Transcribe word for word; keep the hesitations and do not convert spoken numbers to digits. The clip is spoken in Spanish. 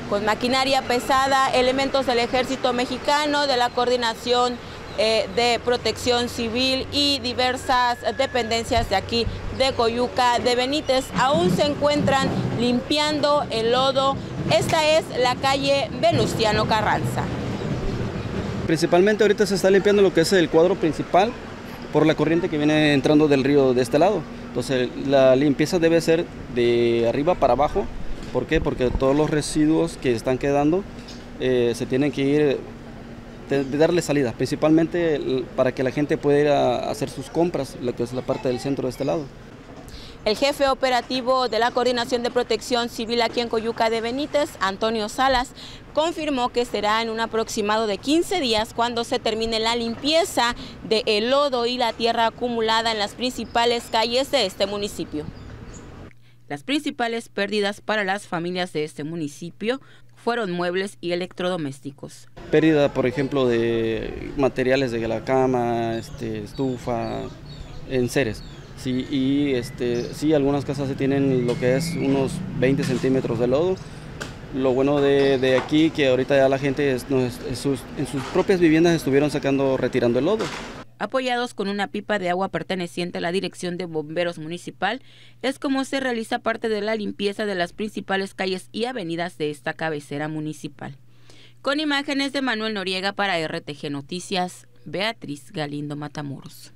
con maquinaria pesada, elementos del Ejército Mexicano, de la Coordinación eh, de Protección Civil y diversas dependencias de aquí de Coyuca de Benítez aún se encuentran limpiando el lodo. Esta es la calle Venustiano Carranza. Principalmente ahorita se está limpiando lo que es el cuadro principal por la corriente que viene entrando del río de este lado. Entonces la limpieza debe ser de arriba para abajo. ¿Por qué? Porque todos los residuos que están quedando eh, se tienen que ir, de, de darle salida, principalmente para que la gente pueda ir a hacer sus compras, lo que es la parte del centro de este lado. El jefe operativo de la Coordinación de Protección Civil aquí en Coyuca de Benítez, Antonio Salas, confirmó que será en un aproximado de quince días cuando se termine la limpieza del lodo y la tierra acumulada en las principales calles de este municipio. Las principales pérdidas para las familias de este municipio fueron muebles y electrodomésticos. Pérdida, por ejemplo, de materiales de la cama, este, estufa, enseres. Sí, y este, sí, algunas casas se tienen lo que es unos veinte centímetros de lodo. Lo bueno de, de aquí que ahorita ya la gente es, no, es, es sus, en sus propias viviendas estuvieron sacando, retirando el lodo. Apoyados con una pipa de agua perteneciente a la Dirección de Bomberos Municipal, es como se realiza parte de la limpieza de las principales calles y avenidas de esta cabecera municipal. Con imágenes de Manuel Noriega para R T G Noticias, Beatriz Galindo Matamoros.